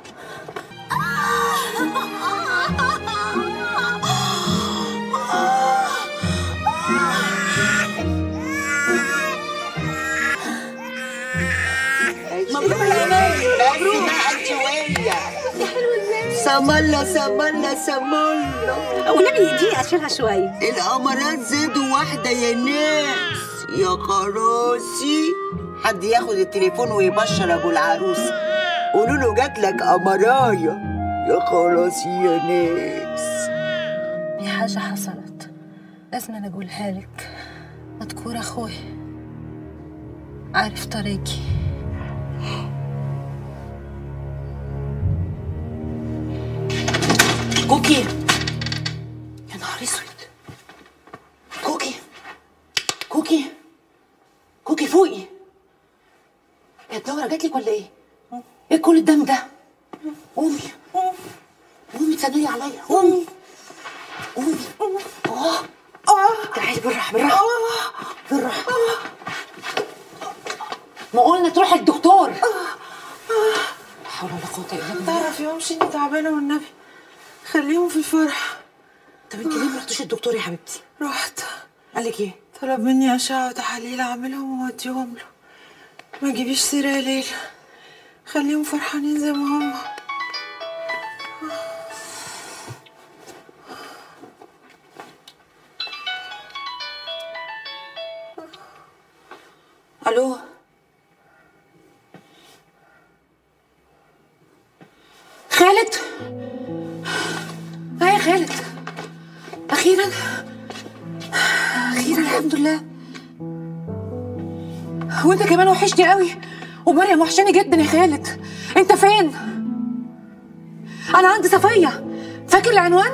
مبروك يا امان. مبروك انت وهي. حلوة ازاي؟ سمالة سمالة سمالة. والنبي يديني اشيلها شويه. القمرات زادوا واحدة يا ناس. يا خراسي، حد ياخد التليفون ويبشر ابو العروسة، قولوا له جات لك قمرايه. يا خراسي يا ناس. دي حاجة حصلت لازم أنا أقولها لك. مذكور أخوي عارف طريقي. كوكي، يا نهار اسود. كوكي كوكي كوكي فوقي. يا الدورة جاتلك ولا ايه؟ ايه كل الدم ده؟ قومي قومي تسندي عليا. قومي تعالي بالراحة بالراحة بالراحة. ما قلنا تروحي الدكتور. لا حول ولا قوة الا بالله. تعرف يا أمشي إني تعبانة والنبي خليهم في الفرح. طب انت ليه ما رحتوش الدكتور يا حبيبتي؟ رحت. قال لك ايه؟ طلب مني أشعة وتحاليل أعملهم وأوديهم له. ما تجيبيش سيرة يا ليلى، خليهم فرحانين زي ما هم. الو، خالد؟ يا خالد، اخيرا اخيرا الحمد لله. وانت كمان وحشني قوي، ومريم وحشاني جدا يا خالد. انت فين؟ انا عند صفيه، فاكر العنوان؟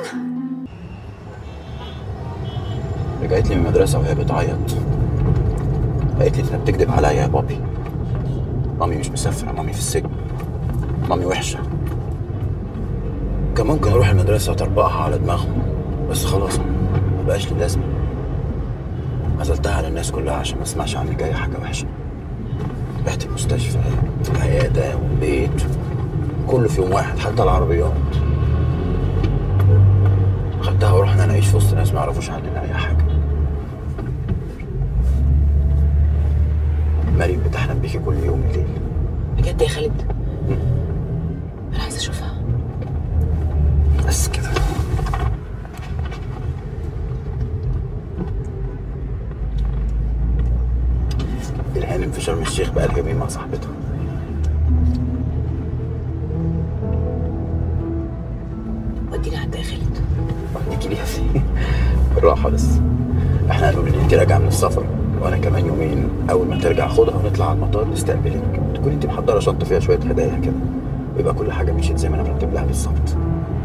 رجعت لي من المدرسة وهي بتعيط، قالت لي انت بتكذب عليا يا بابي. مامي مش مسافرة، مامي في السجن، مامي وحشة. كان ممكن اروح المدرسة وتربقها على دماغهم، بس خلاص مبقاش لي لازمة. عزلتها على الناس كلها عشان ما اسمعش عني جاية حاجة وحشة. رحت المستشفى، العيادة والبيت، كله في يوم واحد، حتى العربيات. خدتها ورحنا نعيش في وسط ناس ما يعرفوش عننا أي حاجة. مريم بتحلم بيكي كل يوم الليل. بجد يا خالد؟ انا عايزه اشوفها. بس كده. الهانم في شرم الشيخ بقالها يومين مع صاحبتها. وديني عندها يا خالد. وديكي ليها فين؟ بالراحة بس. احنا هنقول ان انت راجعة من السفر، وانا كمان يومين اول ما ترجع خدها ونطلع على المطار نستقبلك. تكون انت محضرة شنطة فيها شوية هدايا كده، ويبقى كل حاجة مشيت زي ما انا مرتب لها بالظبط.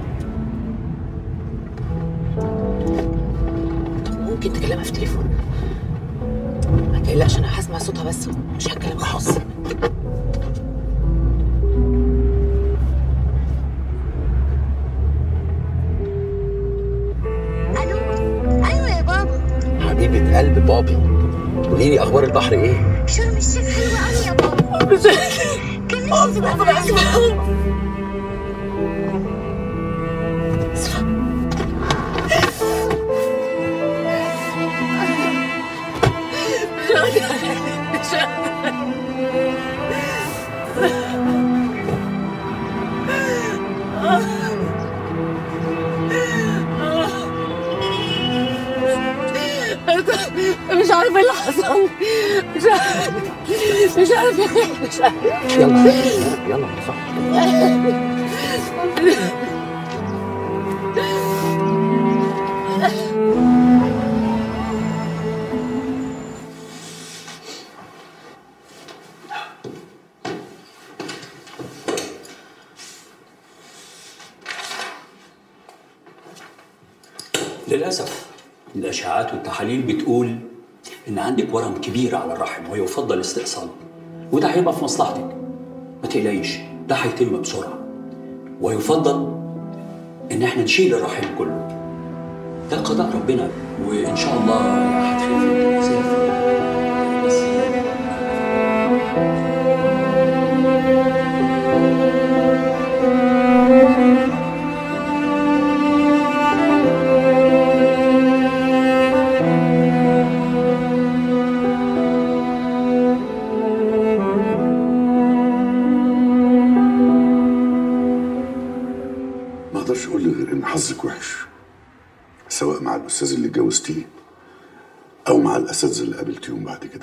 طب ممكن تكلمها في التليفون؟ ما تقلقش، انا هسمع صوتها بس مش هتكلم خالص. ايوه يا بابا. حبيبة قلب بابي، قولي لي اخبار البحر ايه؟ شرم الشيخ حلوه قوي يا بابا. كان نفسي تبقى معانا. مش عارفه ايه اللي حصل. مش عارفه يلا يلا صح. للأسف الأشعاعات والتحاليل بتقول إن عندك ورم كبير على الرحم ويفضل استئصاله، وده هيبقى في مصلحتك. ما تقلقيش، ده هيتم بسرعة، ويفضل إن إحنا نشيل الرحم كله. ده قضاء ربنا، وإن شاء الله هتخف النزيف. اقدرش اقول لك غير ان حظك وحش، سواء مع الاستاذ اللي اتجوزتيه او مع الاساتذه اللي قابلتيهم بعد كده.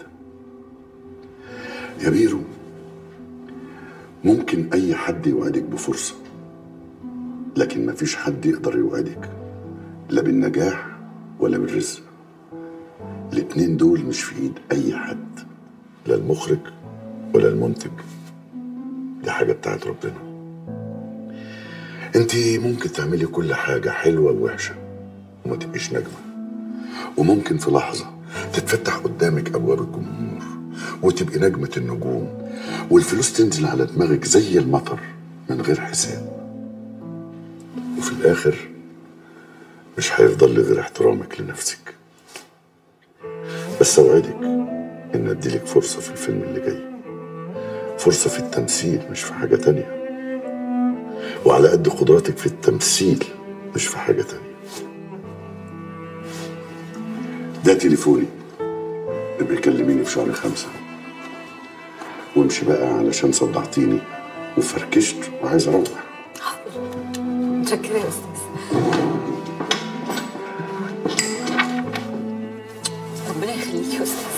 يا بيرو، ممكن اي حد يوعدك بفرصه، لكن مفيش حد يقدر يوعدك لا بالنجاح ولا بالرزق. الاتنين دول مش في ايد اي حد، لا المخرج ولا المنتج، دي حاجه بتاعت ربنا. انتي ممكن تعملي كل حاجه حلوه ووحشه وما تبقيش نجمه، وممكن في لحظه تتفتح قدامك ابواب الجمهور وتبقي نجمه النجوم، والفلوس تنزل على دماغك زي المطر من غير حساب، وفي الاخر مش هيفضل لي غير احترامك لنفسك. بس اوعدك ان اديلك فرصه في الفيلم اللي جاي، فرصه في التمثيل مش في حاجه تانيه، وعلى قد قدراتك في التمثيل مش في حاجه تانيه. ده تليفوني، ابقي كلميني في شهر 5. وامشي بقى علشان صدعتيني وفركشت وعايز اروح. متشكرة يا استاذ. ربنا يخليك يا استاذ.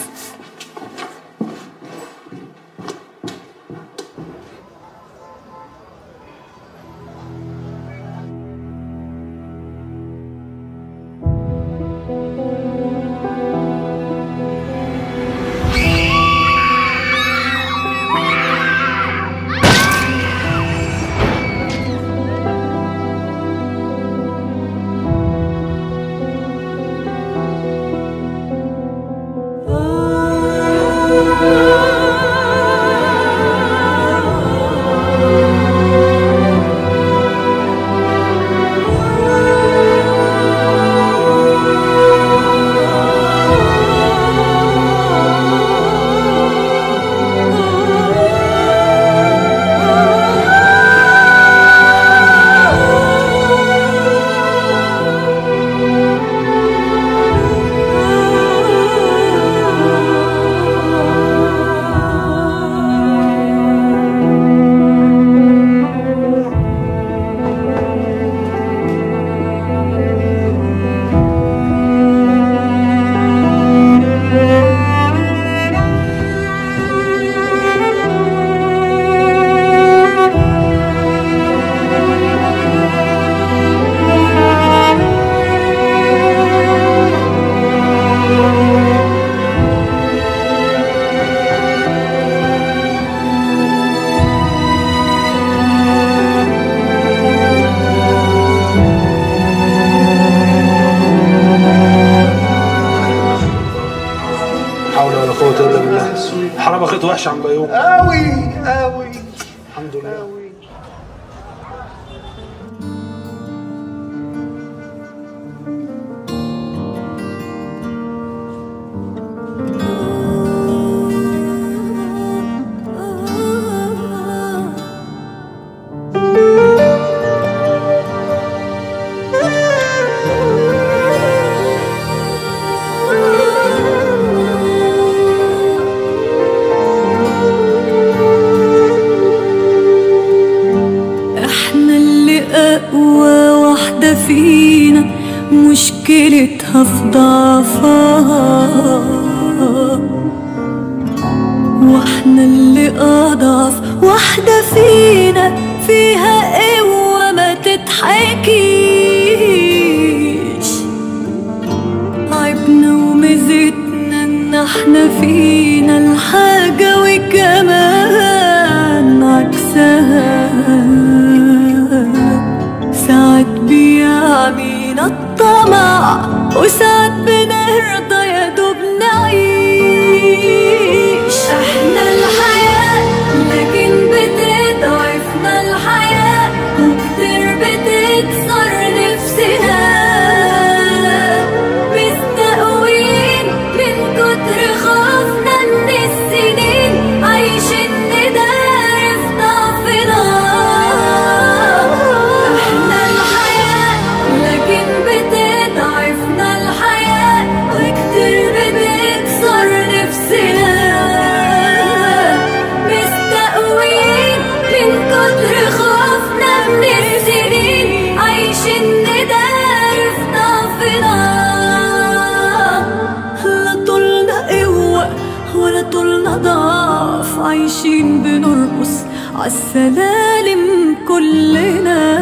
حرام اخد وحش عن بيوم قوي قوي. الحمد لله. فينا مشكلتها في ضعفها، واحنا اللي اضعف واحدة فينا، فيها قوة ما تتحكيش. عيبنا وميزتنا ان احنا فينا الحاجة وكمان عكسها. ساعات بيعمينا الطمع وساعات بنرضى يا دوب نعيش. احنا الحياة لكن بتضعفنا الحياة، وكتير بتكسر نفسنا. مستقوين من كتر خوفنا من السنين، عايشين ندار في ضعفنا. احنا الحياة لكن بتضعفنا الحياة، وكتير بتكسر نفسنا. مستقوين من كتر خوفنا من السنين، عالسلالم كلنا.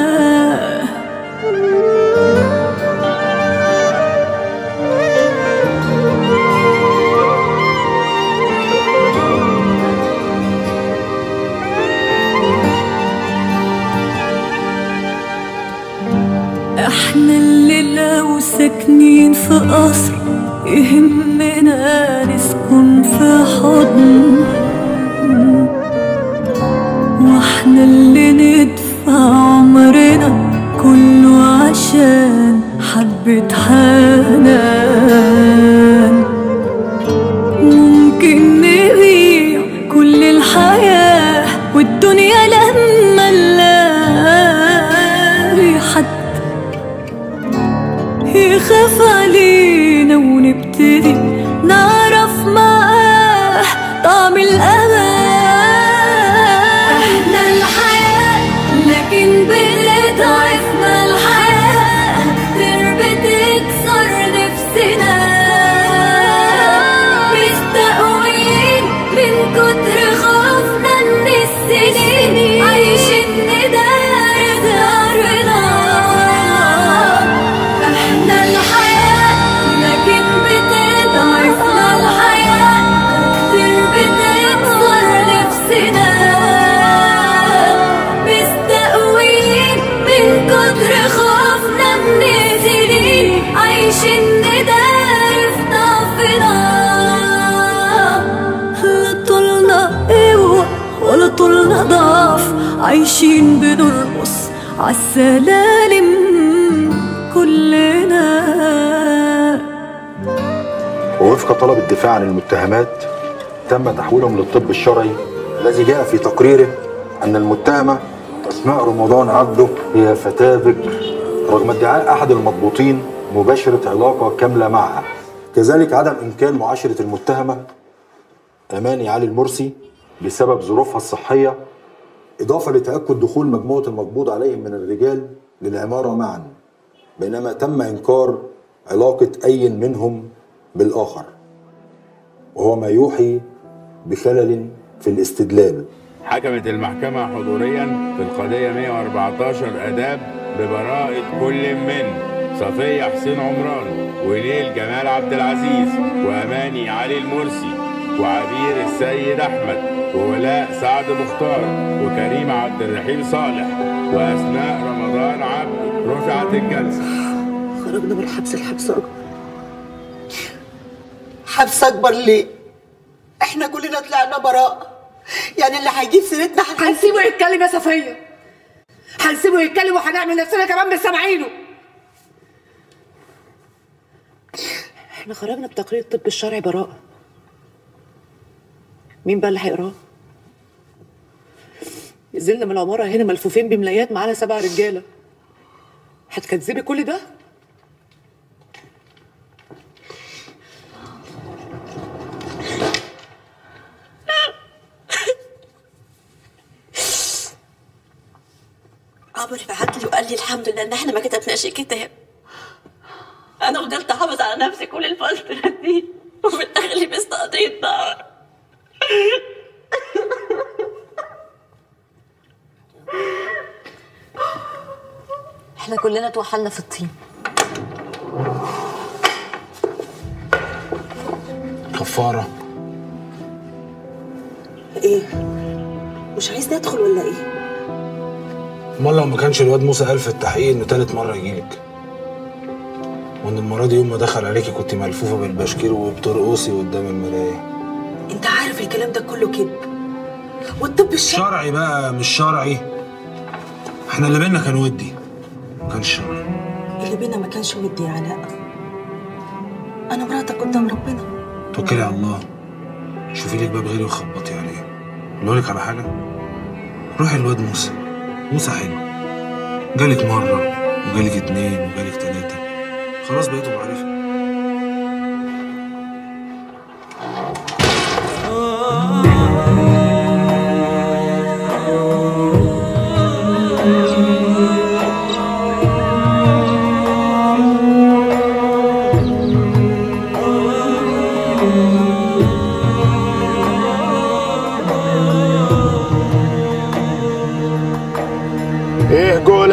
احنا اللي لو ساكنين في قصر يهمنا نسكن في حضن، واحنا اللي ندفع عمرنا كله عشان حبة حنان. ممكن نبيع كل الحياة والدنيا لما نلاقي حد يخاف علينا ونبتدي نعرف معاه طعم الأمان. احنا الحياة لكن بتضعفنا الحياة، كتير بتكسر نفسنا، مستقوين من كتر خوفنا من السنين، عايشين نداري ظهرنا. احنا الحياة لكن بتضعفنا الحياة، كتير بتكسر نفسنا، مستقوين من كتر خوفنا من السنين، عايشين نداري في ضعفنا. لا طولنا قوة ولا طولنا ضعف، عايشين بنرقص عالسلالم كلنا. ووفق طلب الدفاع عن المتهمات تم تحويلهم للطب الشرعي، الذي جاء في تقريره أن المتهمة أسماء رمضان عبده هي فتاة بكر، رغم ادعاء أحد المضبوطين مباشرة علاقة كاملة معها. كذلك عدم إمكان معاشرة المتهمة أماني علي المرسي بسبب ظروفها الصحية، إضافة لتأكد دخول مجموعة المقبوض عليهم من الرجال للعمارة معا، بينما تم إنكار علاقة أي منهم بالآخر، وهو ما يوحي بخلل في الاستدلال. حكمت المحكمة حضوريا في القضية 114 آداب ببراءة كل من صفية حسين عمران، ونيل جمال عبد العزيز، وأماني علي المرسي، وعبير السيد أحمد، وولاء سعد مختار، وكريم عبد الرحيم صالح، وأسماء رمضان عبد. رفعت الجلسة. خرجنا من الحبس الحبس أكبر. حبس أكبر ليه؟ إحنا كلنا طلعنا براءة، يعني اللي هيجيب سيرتنا هنسيبه يتكلم يا صفية، هنسيبه يتكلم وهنعمل نفسنا كمان مش سامعينه. احنا خرجنا بتقرير الطب الشرعي براءة، مين بقى اللي هيقراه؟ نزلنا من العمارة هنا ملفوفين بملايات معانا 7 رجالة، هتكذبي كل ده؟ عمرو بعت لي وقال لي الحمد لله ان احنا ما كتبناش الكتاب. انا فضلت احافظ على نفسي كل الفتره دي، وفي الاخر لبست قضيه نار. احنا كلنا توحلنا في الطين. كفارة ايه؟ مش عايز ندخل ولا ايه؟ امال لو ما كانش الواد موسى قال في التحقيق انه تالت مرة يجيلك، وان المرة دي يوم ما دخل عليكي كنت ملفوفة بالبشكير وبترقصي قدام المراية. انت عارف الكلام ده كله كذب، والطب شرعي بقى مش شرعي. احنا اللي بينا كان ودي، ما كانش شرعي. اللي بينا ما كانش ودي يا علاء، انا مراتك قدام ربنا. توكلي على الله، شوفي لك باب غيري وخبطي عليه. اقول لك على حاجة، روحي الواد موسى، موسى حلو، جالك مرة وجالك 2 وجالك 3، خلاص بقيتوا معرفة.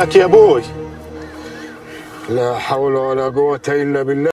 لك يا ابوي لا حول ولا قوة الا بالله.